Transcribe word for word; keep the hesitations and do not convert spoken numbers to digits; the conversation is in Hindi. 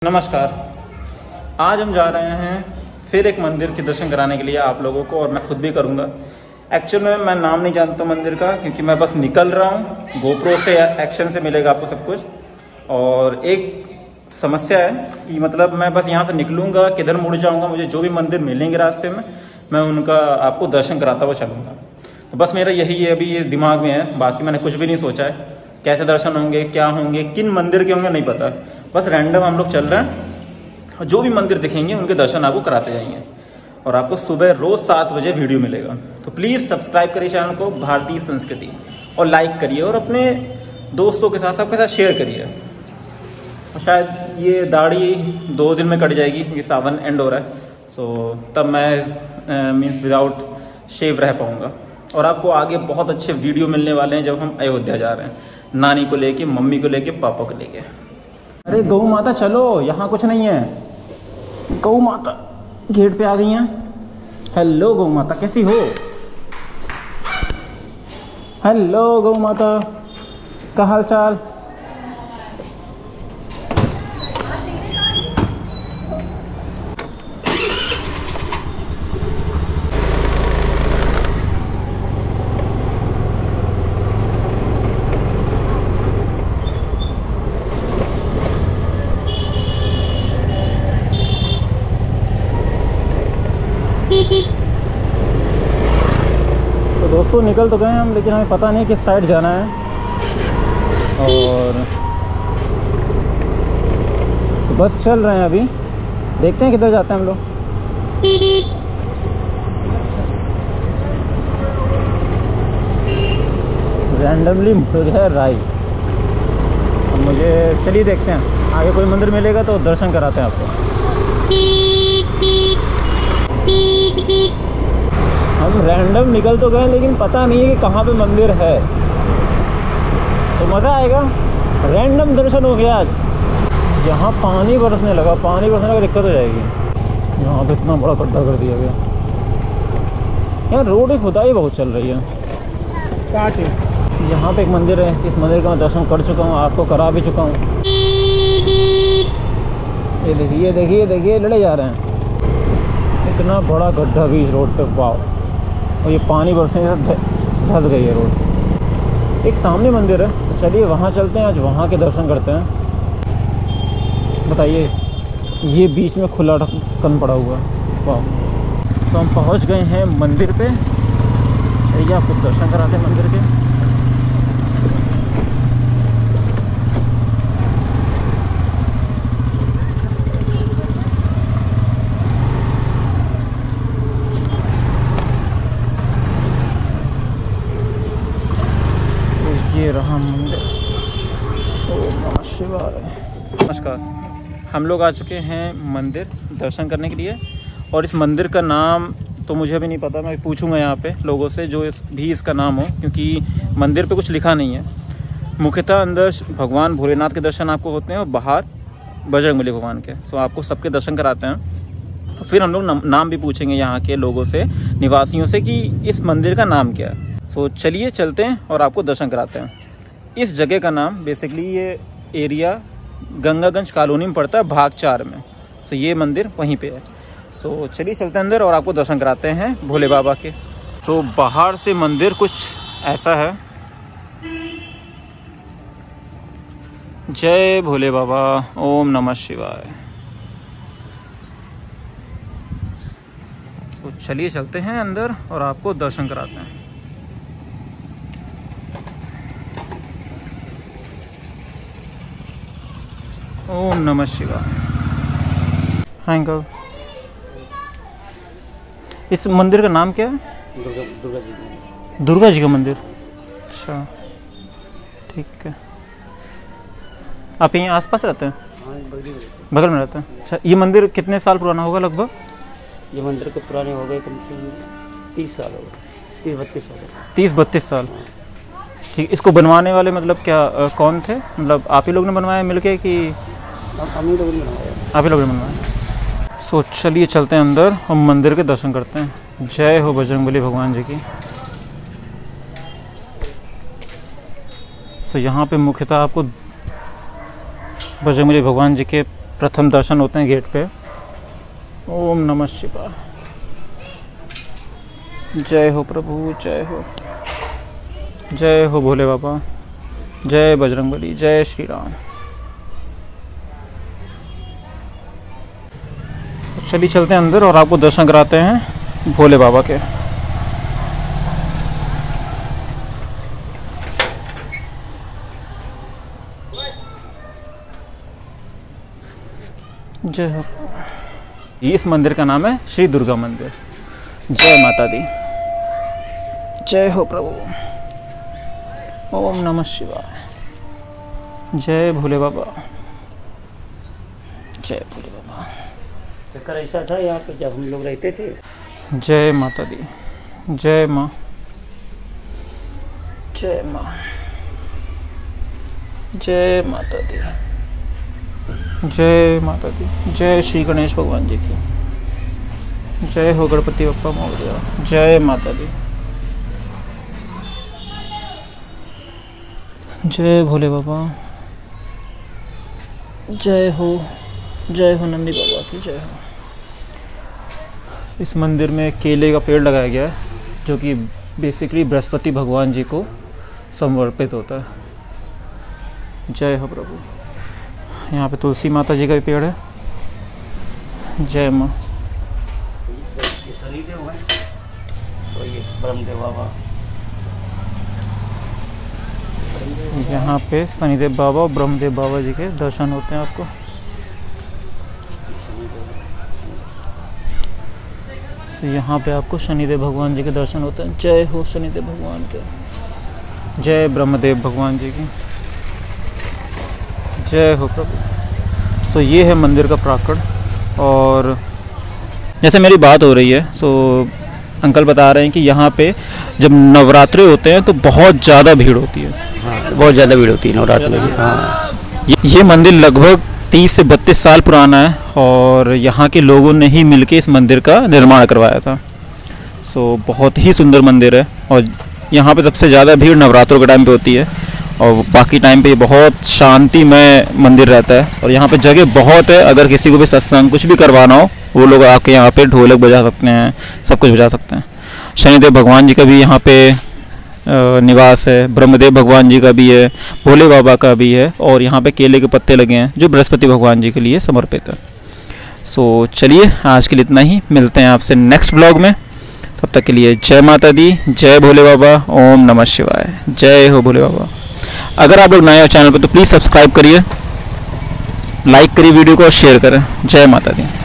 नमस्कार। आज हम जा रहे हैं फिर एक मंदिर के दर्शन कराने के लिए आप लोगों को, और मैं खुद भी करूंगा। एक्चुअल में मैं नाम नहीं जानता मंदिर का, क्योंकि मैं बस निकल रहा हूँ। गोप्रो से एक्शन से मिलेगा आपको सब कुछ। और एक समस्या है कि मतलब मैं बस यहाँ से निकलूंगा, किधर मुड़ जाऊंगा, मुझे जो भी मंदिर मिलेंगे रास्ते में मैं उनका आपको दर्शन कराता हुआ चलूंगा। तो बस मेरा यही है, अभी ये दिमाग में है। बाकी मैंने कुछ भी नहीं सोचा है, कैसे दर्शन होंगे, क्या होंगे, किन मंदिर के होंगे नहीं पता। बस रैंडम हम लोग चल रहे हैं, जो भी मंदिर दिखेंगे उनके दर्शन आपको कराते जाएंगे। और आपको सुबह रोज सात बजे वीडियो मिलेगा। तो प्लीज सब्सक्राइब करिए चैनल को भारतीय संस्कृति, और लाइक करिए, और अपने दोस्तों के साथ सबके साथ शेयर करिए। और शायद ये दाढ़ी दो दिन में कट जाएगी, ये सावन एंड हो रहा है, सो तब मैं मीन्स विदाउट शेव रह पाऊंगा। और आपको आगे बहुत अच्छे वीडियो मिलने वाले हैं जब हम अयोध्या जा रहे हैं, नानी को लेके, मम्मी को लेके, पापा को लेके। अरे गौ माता चलो, यहाँ कुछ नहीं है। गौ माता गेट पे आ गई हैं। हेलो गौ माता, कैसी हो? हेलो गौ माता, क्या हाल चाल? तो दोस्तों निकल तो गए हम, लेकिन हमें पता नहीं किस साइड जाना है। और तो बस चल रहे हैं, अभी देखते हैं किधर जाते हैं हम लोग। रैंडमली मुड़ गया राइट। अब मुझे चलिए देखते हैं, आगे कोई मंदिर मिलेगा तो दर्शन कराते हैं आपको। हम रैंडम निकल तो गए, लेकिन पता नहीं है कि कहाँ पे मंदिर है। तो मज़ा आएगा। रैंडम दर्शन हो गया आज। यहाँ पानी बरसने लगा, पानी बरसने लगा दिक्कत हो जाएगी। यहाँ पे इतना बड़ा गड्ढा कर दिया गया। यहाँ रोड की खुदाई बहुत चल रही है। कहाँ से? यहाँ पे एक मंदिर है, इस मंदिर का मैं दर्शन कर चुका हूँ, आपको करा भी चुका हूँ। ये देखिए देखिए देखिए लड़े जा रहे हैं। इतना बड़ा गड्ढा भी इस रोड पे, वाह। और ये पानी बरसने से धंस गई है रोड। एक सामने मंदिर है, तो चलिए वहाँ चलते हैं, आज वहाँ के दर्शन करते हैं। बताइए, ये बीच में खुला ढक्कन पड़ा हुआ है, वाह। तो हम पहुँच गए हैं मंदिर पे। चलिए आपको दर्शन कराते हैं मंदिर के। ये रहा मंदिर। ओम नमः शिवाय। नमस्कार। हम लोग आ चुके हैं मंदिर दर्शन करने के लिए, और इस मंदिर का नाम तो मुझे अभी नहीं पता। मैं पूछूंगा यहाँ पे लोगों से जो इस भी इसका नाम हो, क्योंकि मंदिर पे कुछ लिखा नहीं है। मुख्यतः अंदर भगवान भोलेनाथ के दर्शन आपको होते हैं, और बाहर बजरंगबली भगवान के। सो आपको सबके दर्शन कराते हैं। फिर हम लोग नाम भी पूछेंगे यहाँ के लोगों से, निवासियों से, कि इस मंदिर का नाम क्या है। सो चलिए चलते हैं और आपको दर्शन कराते हैं। इस जगह का नाम बेसिकली, ये एरिया गंगागंज कॉलोनी में पड़ता है, भाग चार में। सो ये मंदिर वहीं पे है। सो चलिए चलते हैं अंदर और आपको दर्शन कराते हैं भोले बाबा के। सो बाहर से मंदिर कुछ ऐसा है। जय भोले बाबा, ओम नमः शिवाय। तो चलिए चलते हैं अंदर और आपको दर्शन कराते हैं। ओम नमः शिवाय। Thank you. इस मंदिर का नाम क्या है? दुर्गा दुर्गा जी दुर्गा जी का मंदिर। अच्छा, ठीक है। आप यहीं आसपास रहते हैं? बगल में रहते हैं। अच्छा, ये मंदिर कितने साल पुराना होगा लगभग? ये मंदिर के पुराने हो गए कम से कम तीस साल हो गए, तीस बत्तीस साल तीस बत्तीस साल ठीक। इसको बनवाने वाले मतलब क्या आ, कौन थे? मतलब आप ही लोग ने बनवाया मिलके कि हम ही लोग ने बनवाया? आप ही लोग ने बनवाया। सो चलिए चलते हैं अंदर, हम मंदिर के दर्शन करते हैं। जय हो बजरंगबली भगवान जी की। सो यहाँ पे मुख्यतः आपको बजरंगबली भगवान जी के प्रथम दर्शन होते हैं गेट पे। ओम नमः शिवाय। जय हो प्रभु, जय हो, जय हो भोले बाबा, जय बजरंगबली, जय श्री राम। तो चलिए चलते हैं अंदर और आपको दर्शन कराते हैं भोले बाबा के। जय हो। इस मंदिर का नाम है श्री दुर्गा मंदिर। जय माता दी। जय हो प्रभु। ओम नमः शिवाय। जय भोले बाबा, जय भोले बाबा। चक्कर ऐसा था यहाँ पे जब हम लोग रहते थे। जय माता दी। जय माँ, जय माँ, जय माता दी, जय माता दी। जय श्री गणेश भगवान जी की। जय हो गणपति बप्पा मोरया। जय माता दी। जय भोले बाबा। जय हो, जय हो नंदी बाबा की जय हो। इस मंदिर में केले का पेड़ लगाया गया है जो कि बेसिकली बृहस्पति भगवान जी को समर्पित होता है। जय हो प्रभु। यहाँ पे तुलसी माता जी का भी पेड़ है। जय माँ। ये शनिदेव है तो ये ब्रह्मदेव बाबा। यहाँ पे शनिदेव बाबा और ब्रह्मदेव बाबा जी के दर्शन होते हैं आपको। तो यहाँ पे आपको शनिदेव भगवान जी के दर्शन होते हैं। जय हो शनिदेव भगवान के। जय ब्रह्मदेव भगवान जी की जय हो प्रभु। सो ये है मंदिर का प्राकड़। और जैसे मेरी बात हो रही है, सो अंकल बता रहे हैं कि यहाँ पे जब नवरात्रे होते हैं तो बहुत ज़्यादा भीड़ होती है। हाँ, बहुत ज़्यादा भीड़ होती है नवरात्र में भी। हाँ, ये, ये मंदिर लगभग तीस से बत्तीस साल पुराना है और यहाँ के लोगों ने ही मिलके इस मंदिर का निर्माण करवाया था। सो बहुत ही सुंदर मंदिर है और यहाँ पे सबसे ज़्यादा भीड़ नवरात्रों के टाइम पे होती है और बाकी टाइम पे बहुत शांतिमय मंदिर रहता है। और यहाँ पे जगह बहुत है, अगर किसी को भी सत्संग कुछ भी करवाना हो वो लोग आके यहाँ पे ढोलक बजा सकते हैं, सब कुछ बजा सकते हैं। शनिदेव भगवान जी का भी यहाँ पे निवास है, ब्रह्मदेव भगवान जी का भी है, भोले बाबा का भी है और यहाँ पे केले के पत्ते लगे हैं जो बृहस्पति भगवान जी के लिए समर्पित है। सो चलिए आज के लिए इतना ही, मिलते हैं आपसे नेक्स्ट ब्लॉग में। तब तक के लिए जय माता दी, जय भोले बाबा, ओम नमः शिवाय, जय हो भोले बाबा। अगर आप लोग नए हो चैनल पर तो प्लीज़ सब्सक्राइब करिए, लाइक करिए वीडियो को और शेयर करें। जय माता दी।